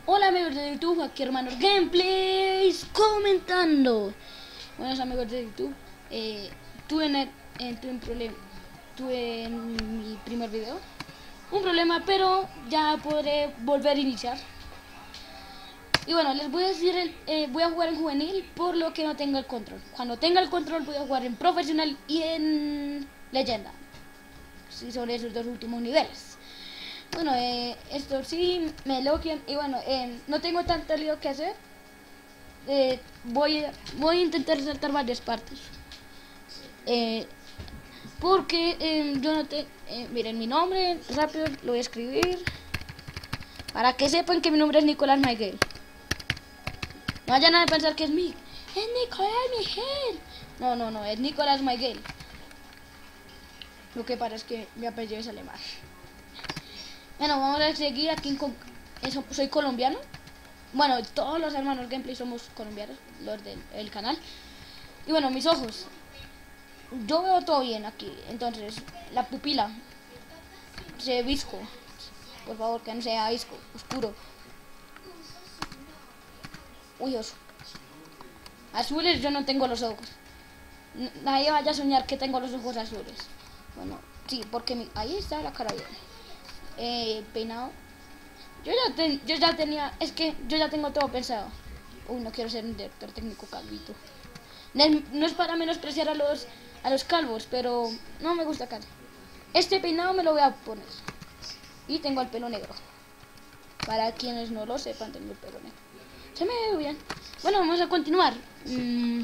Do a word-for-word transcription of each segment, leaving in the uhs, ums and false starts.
Hola amigos de YouTube, aquí Hermanos Gameplays comentando. Buenos amigos de YouTube, eh, tuve, en el, eh, tuve un problema, tuve en mi primer video un problema, pero ya podré volver a iniciar. Y bueno, les voy a decir, el, eh, voy a jugar en juvenil por lo que no tengo el control. Cuando tenga el control voy a jugar en profesional y en leyenda. Sí, sobre esos dos últimos niveles. Bueno, eh, esto sí me elogian y bueno, eh, no tengo tanto lío que hacer. Eh, voy, a, voy a intentar saltar varias partes. Eh, porque eh, yo no te... Eh, miren, mi nombre, rápido lo voy a escribir. Para que sepan que mi nombre es Nicolás Miguel. No vayan a pensar que es mi... Es Nicolás Miguel. No, no, no, es Nicolás Miguel. Lo que pasa es que mi apellido es alemán. Bueno, vamos a seguir aquí con... Soy colombiano. Bueno, todos los hermanos gameplay somos colombianos, los del el canal. Y bueno, mis ojos. Yo veo todo bien aquí. Entonces, la pupila se ve visco. Por favor, que no sea visco, oscuro. Uy, oso. Azules yo no tengo los ojos. Nadie vaya a soñar que tengo los ojos azules. Bueno, sí, porque mi... ahí está la cara bien. Eh, peinado. Yo ya, ten, yo ya tenía, es que yo ya tengo todo pensado. Uy, no quiero ser un director técnico calvito. No es, no es para menospreciar a los a los calvos, pero no me gusta casi. Este peinado me lo voy a poner. Y tengo el pelo negro. Para quienes no lo sepan, tengo el pelo negro. Se me ve bien. Bueno, vamos a continuar. Mm,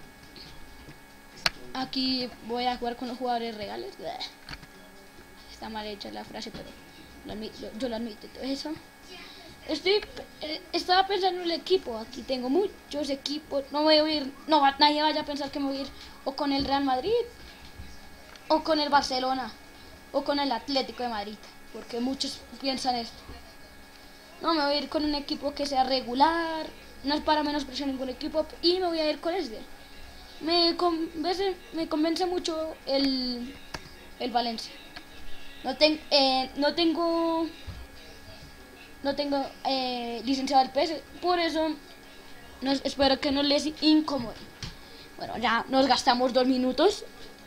aquí voy a jugar con los jugadores reales. Está mal hecha la frase, pero lo admito, yo lo admito todo eso. Estoy, eh, estaba pensando en el equipo. Aquí tengo muchos equipos. No voy a ir, no nadie vaya a pensar que me voy a ir o con el Real Madrid, o con el Barcelona, o con el Atlético de Madrid, porque muchos piensan esto. No, me voy a ir con un equipo que sea regular. No es para menospreciar ningún equipo y me voy a ir con este. Me convence, me convence mucho el, el Valencia. No, ten, eh, no tengo no tengo eh, licenciado el P S, por eso nos, espero que no les incomode. Bueno, ya nos gastamos dos minutos.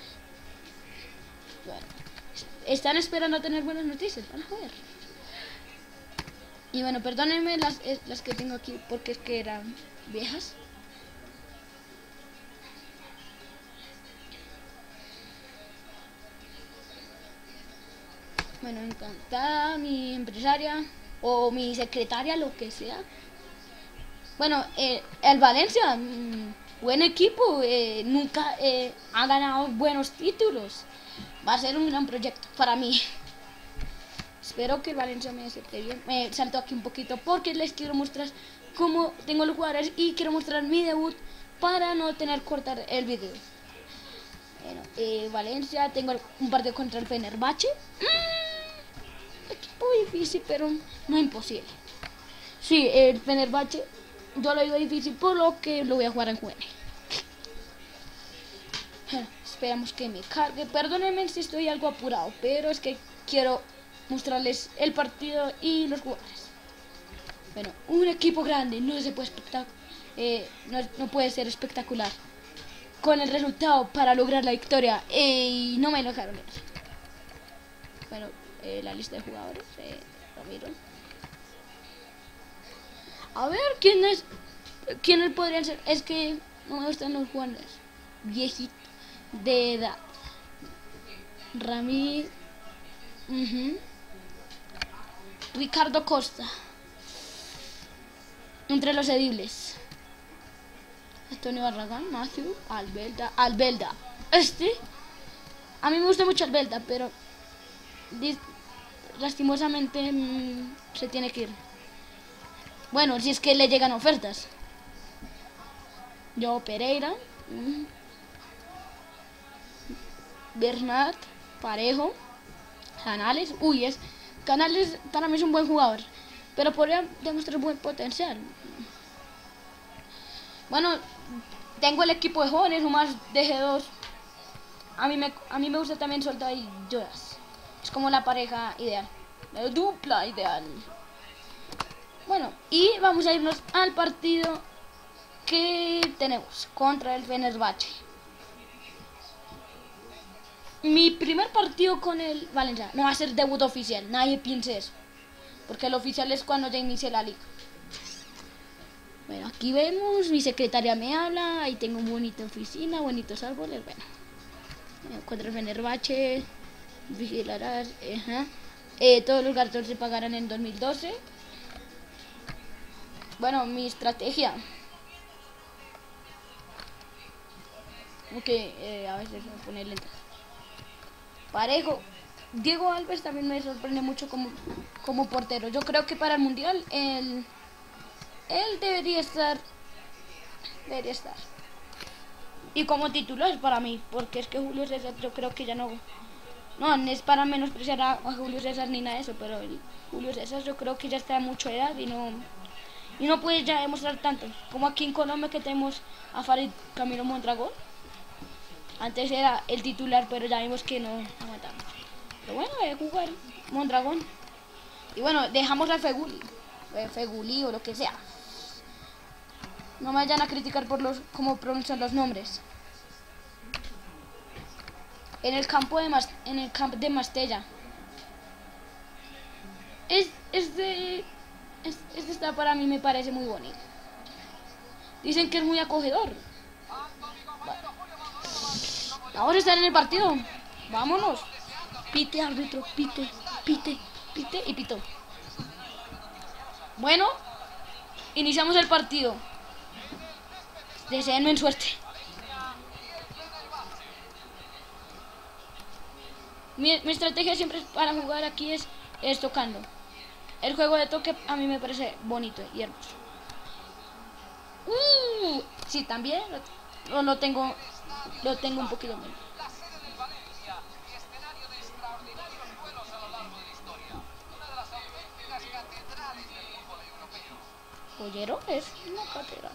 Bueno, están esperando a tener buenas noticias, van a ver. Y bueno, perdónenme las, las que tengo aquí porque es que eran viejas. Bueno, encantada mi empresaria o mi secretaria, lo que sea. Bueno, eh, el Valencia, mmm, buen equipo, eh, nunca eh, ha ganado buenos títulos. Va a ser un gran proyecto para mí. Espero que el Valencia me acepte bien. Me salto aquí un poquito porque les quiero mostrar cómo tengo los jugadores y quiero mostrar mi debut para no tener que cortar el video. Bueno, eh, Valencia, tengo un partido contra el Fenerbahce. Mm, equipo difícil, pero no imposible. Sí, el Fenerbahce yo lo digo difícil, por lo que lo voy a jugar en juvenil. Esperamos que me cargue. Perdónenme si estoy algo apurado, pero es que quiero mostrarles el partido y los jugadores. Bueno, un equipo grande no se puede eh, no, no puede ser espectacular con el resultado para lograr la victoria, eh, y no me lo dejaron ver. Bueno, eh, la lista de jugadores, eh, lo miro. A ver, ¿quiénes quiénes podrían ser? Es que no me gustan los jugadores viejitos de edad. Rami, uh-huh. Ricardo Costa, entre los edibles. Antonio Barragán, Matthew, Albelda, Albelda. Este, a mí me gusta mucho Albelda, pero lastimosamente mmm, se tiene que ir. Bueno, si es que le llegan ofertas. Yo Pereira, mmm, Bernat, Parejo, Canales. Uy, es Canales para mí es un buen jugador, pero podría demostrar buen potencial. Bueno, tengo el equipo de jóvenes, o más de G dos. A mí me, a mí me gusta también Solta y Jodas. Es como la pareja ideal, la dupla ideal. Bueno, y vamos a irnos al partido que tenemos contra el Fenerbahce. Mi primer partido con el Valencia no va a ser debut oficial, nadie piense eso, porque el oficial es cuando ya inicie la liga. Bueno, aquí vemos, mi secretaria me habla, ahí tengo una bonita oficina, bonitos árboles, bueno. Contra el Fenerbahce, vigilarás, uh-huh. eh, todos los gastos se pagarán en dos mil doce. Bueno, mi estrategia. Ok, eh, a veces me pone lenta. Parejo. Diego Alves también me sorprende mucho como, como portero. Yo creo que para el Mundial él, él debería estar. Debería estar. Y como titular para mí, porque es que Julio César yo creo que ya no. No, no es para menospreciar a, a Julio César ni nada de eso, pero el Julio César yo creo que ya está de mucha edad y no. Y no puede ya demostrar tanto. Como aquí en Colombia que tenemos a Farid Camilo Mondragón. Antes era el titular, pero ya vimos que no aguantamos. Pero bueno, voy a jugar Mondragón. Y bueno, dejamos al Feguli. Feguli o lo que sea. No me vayan a criticar por los cómo pronuncian los nombres. En el campo de Mas, en el camp de Mastella. Es, es de... Es, este está para mí me parece muy bonito. Dicen que es muy acogedor. Vamos a estar en el partido. Vámonos. Pite, árbitro, pite, pite, pite y pito. Bueno, iniciamos el partido. Deseenme suerte. Mi, mi estrategia siempre para jugar aquí es, es tocando. El juego de toque a mí me parece bonito y hermoso. Uh, sí, también lo, lo tengo, lo tengo un poquito menos. Pollero es una catedral.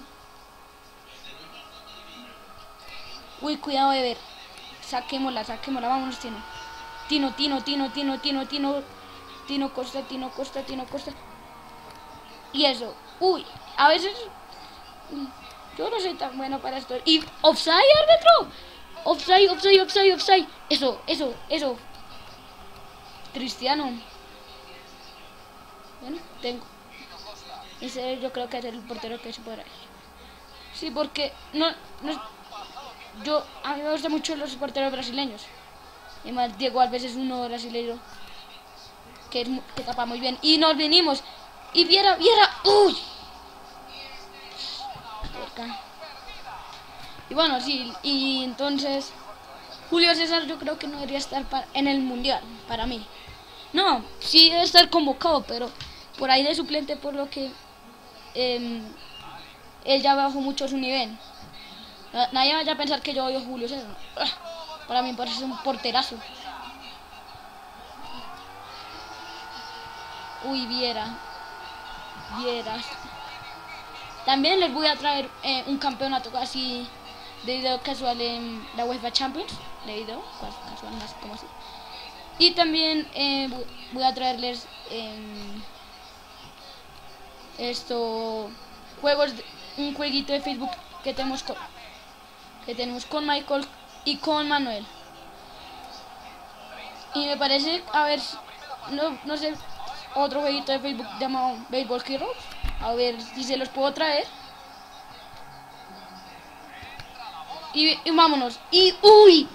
Uy, cuidado de ver. Saquémosla, saquémosla, vámonos, Tino. Tino, Tino, Tino, Tino, Tino, Tino. Tino Costa, Tino Costa, Tino Costa. Y eso. Uy, a veces yo no soy tan bueno para esto. Y offside, árbitro. Offside, offside, offside, offside. Eso, eso, eso. Cristiano. Bueno, tengo. Ese yo creo que es el portero que se podrá ir. Sí, porque no, no yo a mí me gustan mucho los porteros brasileños. Además, Diego Alves es uno brasileño que, es, que tapa muy bien. Y nos venimos. Y viera, viera. ¡Uy! Cerca. Y bueno, sí. Y entonces, Julio César yo creo que no debería estar para, en el Mundial, para mí. No, sí debe estar convocado, pero por ahí de suplente, por lo que eh, él ya bajó mucho su nivel. Nadie vaya a pensar que yo odio a Julio César. Para mí parece un porterazo. Uy, viera. Vieras. También les voy a traer eh, un campeonato así de video casual en la UEFA Champions. De video casual, no sé cómo así. Y también eh, voy a traerles eh, esto juegos, un jueguito de Facebook que tenemos con, que tenemos con Michael y con Manuel. Y me parece, a ver, no, no sé, otro jueguito de Facebook llamado Baseball Heroes. A ver si se los puedo traer. Y, y vámonos. Y uy.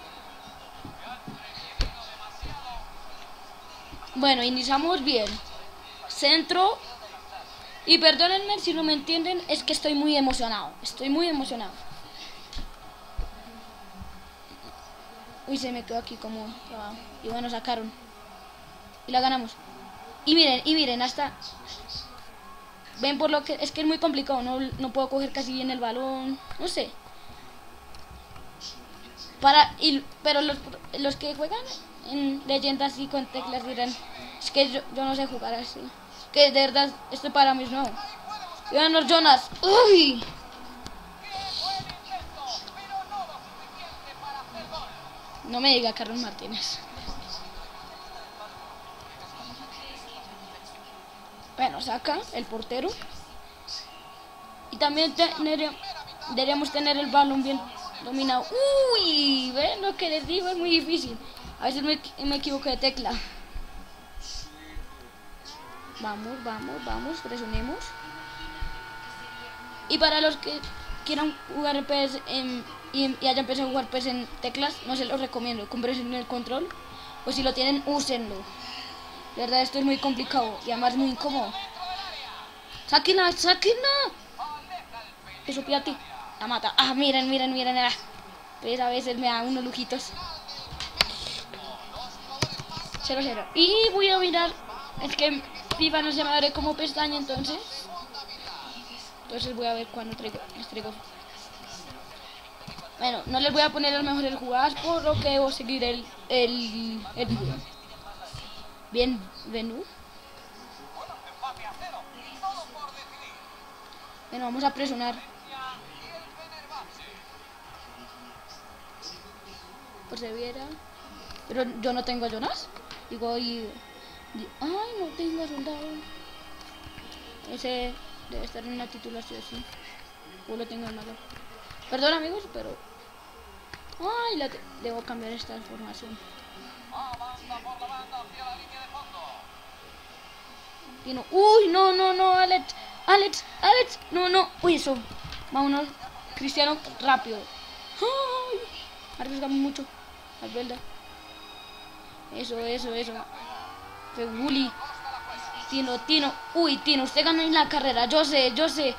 Bueno, iniciamos bien. Centro. Y perdónenme si no me entienden, es que estoy muy emocionado. Estoy muy emocionado. Uy, se me quedó aquí como trabajo. Y bueno, sacaron. Y la ganamos. Y miren, y miren, hasta... Ven por lo que... Es que es muy complicado. No, no puedo coger casi bien el balón. No sé. Para... Y, pero los, los que juegan en leyendas y con teclas dirán... Es que yo, yo no sé jugar así. Es que de verdad, esto para mí es nuevo. Y van los Jonas. ¡Uy! No me diga Carlos Martínez. Bueno, saca el portero. Y también tener, deberíamos tener el balón bien dominado. Uy, ven lo que les digo, es muy difícil. A veces me, me equivoco de tecla. Vamos, vamos, vamos, presionemos. Y para los que quieran jugar P E S en, y, y hayan empezado a jugar P E S en teclas, no se los recomiendo. Compren el control, o si lo tienen, úsenlo. De verdad, esto es muy complicado y además muy incómodo. ¡Sáquenla, sáquenla! Eso, Piatti, la mata. Ah, miren, miren, miren. Ah. Pues a veces me da unos lujitos. cero cero. Y voy a mirar. Es que FIFA no se me abre como pestaña, entonces. Entonces voy a ver cuándo traigo, les traigo. Bueno, no les voy a poner el mejor el jugadas, por lo que debo seguir el, el, el video. Bien, Venú. Bueno, vamos a presionar. Por si viera. Pero yo no tengo a Jonas. Digo, y, y... Ay, no tengo a Soldado. Ese debe estar en una titulación así. O lo tengo en malo. Perdón, amigos, pero... Ay, la debo cambiar esta información. Y no. Uy, no, no, no, Alex. Alex, Alex. No, no. Uy, eso. Vámonos. Cristiano, rápido. Ay, arriesgamos mucho. Albelda. Eso, eso, eso. Feguli. Tino, Tino. Uy, Tino, usted ganó en la carrera. Yo sé, yo sé.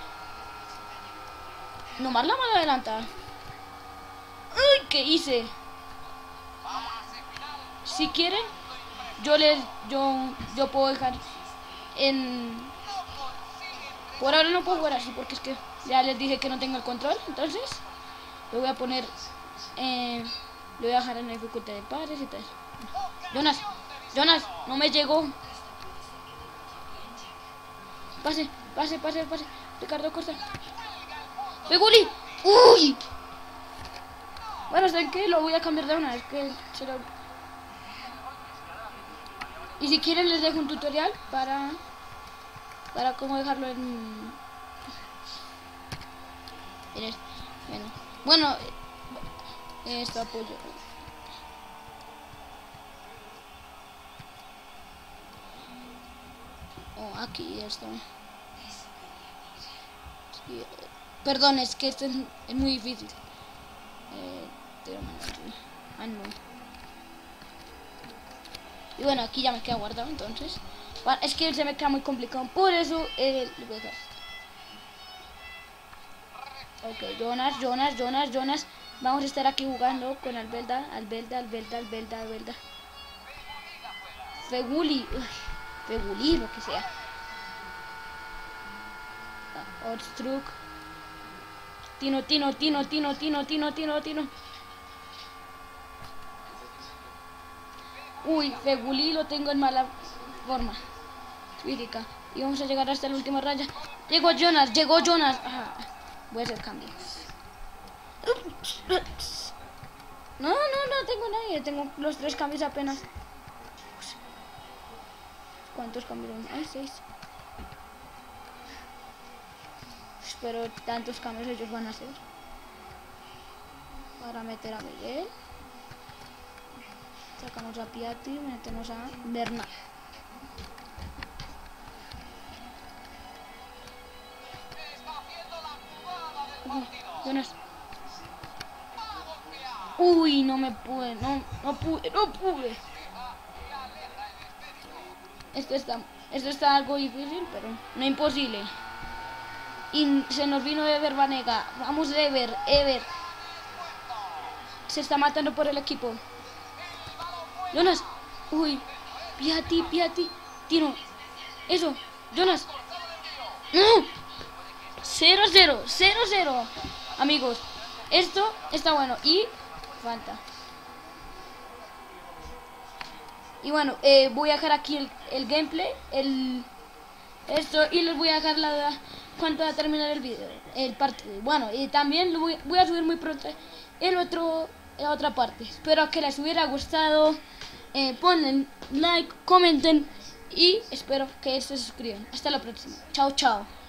Nomás la mano adelanta. Uy, ¿qué hice? Si quieren, yo les, yo, yo puedo dejar en. Por ahora no puedo jugar así porque es que ya les dije que no tengo el control. Entonces, lo voy a poner. Eh, lo voy a dejar en la dificultad de pares y tal. Jonas, Jonas, no me llegó. Pase, pase, pase, pase. Ricardo Costa. ¡Feguli! ¡Uy! Bueno, ¿saben qué? Lo voy a cambiar de una vez. Que será... Y si quieren les dejo un tutorial para... Para cómo dejarlo en... en bueno, bueno, esto apoyo. Oh, aquí está. Sí, perdón, es que esto es, es muy difícil. Eh, ah, no. Y bueno, aquí ya me queda guardado, entonces. Bueno, es que se me queda muy complicado, por eso eh, lo voy a dejar. Ok, Jonas, Jonas, Jonas, Jonas. Vamos a estar aquí jugando con Albelda, Albelda, Albelda, Albelda, Albelda. Feguli, uy, Feguli, lo que sea. Orstruk. Tino, Tino, Tino, Tino, Tino, Tino, Tino, Tino. Uy, Feguli lo tengo en mala forma física. Y vamos a llegar hasta la última raya. Llegó Jonas, llegó Jonas. Ah, voy a hacer cambio. No, no, no tengo nadie. Tengo los tres cambios apenas. ¿Cuántos cambios? Ay, seis. Pero tantos cambios ellos van a hacer. Para meter a Miguel. Sacamos a Piatti, metemos a Bernal. Jonas. Uy, no me pude, no, no pude, no pude. Esto está, esto está algo difícil, pero no imposible. Y se nos vino Ever Banega. Vamos, Ever, Ever. Se está matando por el equipo. Jonas. Uy. Piatti, Piatti. Tino. Eso. Jonas. No. cero cero. cero cero. Amigos. Esto está bueno. Y falta. Y bueno, eh, voy a dejar aquí el, el gameplay. El, esto. Y les voy a dejar la... cuánto va a terminar el video. El partido. Bueno, y también lo voy, voy a subir muy pronto el otro... la otra parte. Espero que les hubiera gustado. Eh, ponen like, comenten y espero que se suscriban. Hasta la próxima. Chao, chao.